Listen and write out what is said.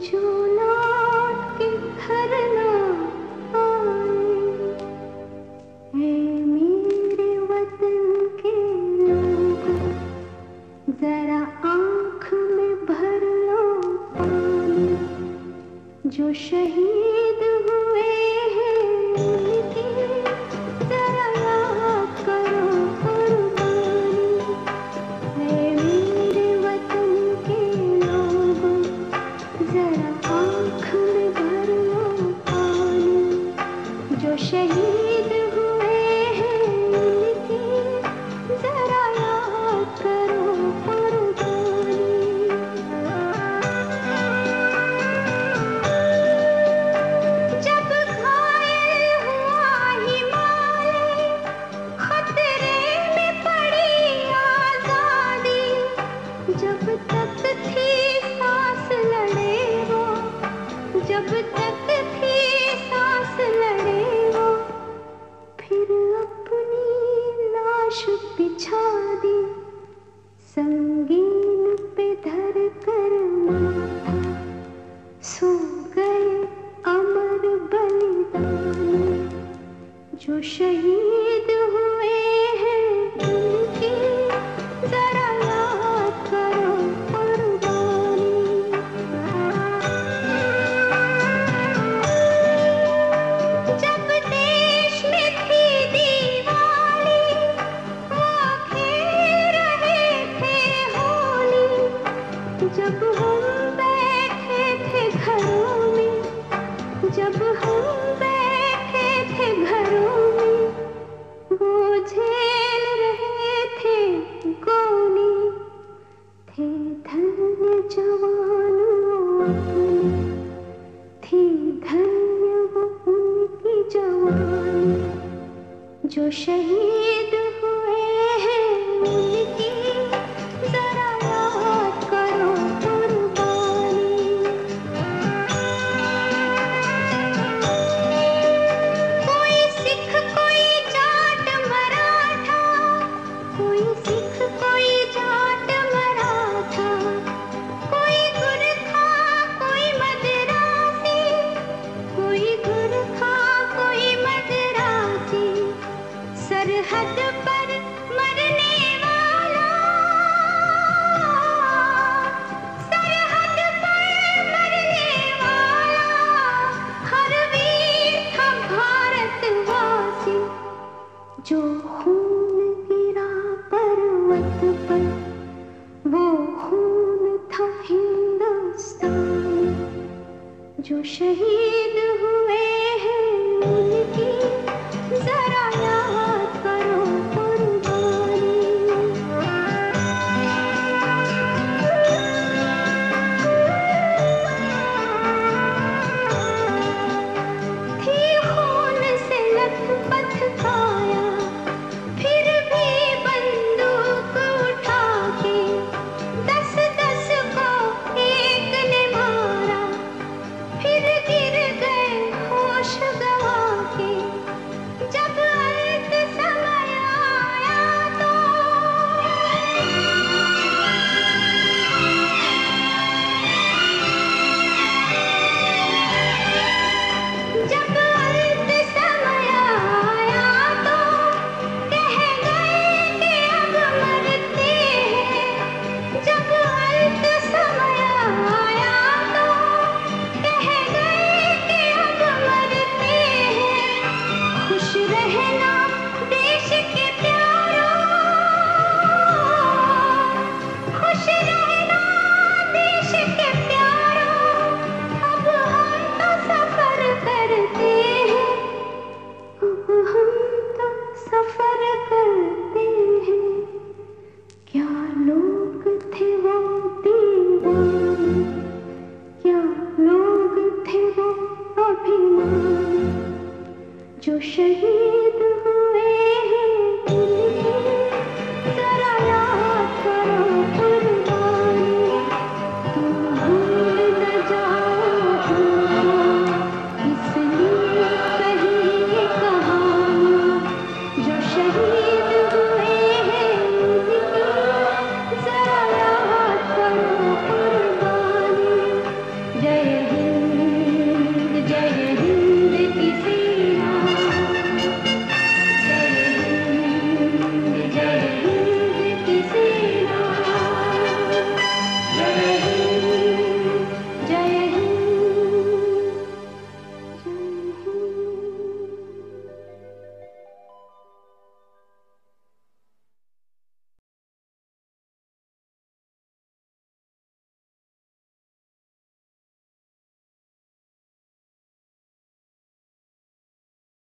जो लौट के घर ना आए। है मेरे वतन के लोगों, जरा आँख में भर लो पानी। जो शहीद हुए हैं उनकी जरा याद करो कुर्बानी। है मेरे वतन के लोगों, जरा आँख में भर लो पानी। जो शहीद हुए हैं उनकी जरा याद करो कुर्बानी। जब घायल हुआ हिमालय, खतरे में पड़ी आजादी। जब तक थी सांस लड़े वो, जब तक थी सांस लड़े वो। फिर अपनी लाश बिछा दी, संगीन पे धर कर माथा। सो गए अमर बलिदानी। जो शहीद हुए हैं उनकी जरा याद करो कुर्बानी। जब देश में थी दिवाली, वो खेल रहे थे होली। जब हम बैठे थे घरों में, जब हम बैठे थे घरों में, वो झेल रहे थे गोली। थे धन्य जवान वो अपने, थी धन्य वो उनकी जवानी। जो शहीद हुए हैं उनकी जरा याद करो कुर्बानी। कोई सिख कोई जाट मराठा, कोई सिख कोई जाट मराठा। कोई गुरखा कोई मद्रासी, कोई गुरखा कोई मद्रासी। सरहद पर मरने वाला, सरहद पर मरने वाला। हर वीर था भारतवासी। जो खून गिरा पर्वत पर, वो खून था हिंदुस्तानी। जो शहीद हुए हैं उनकी जरा याद करो कुर्बानी। थी खून से लथपथ काया, फिर भी बंदूक उठा के 10-10 को एक ने मारा। फिर गिर गए जय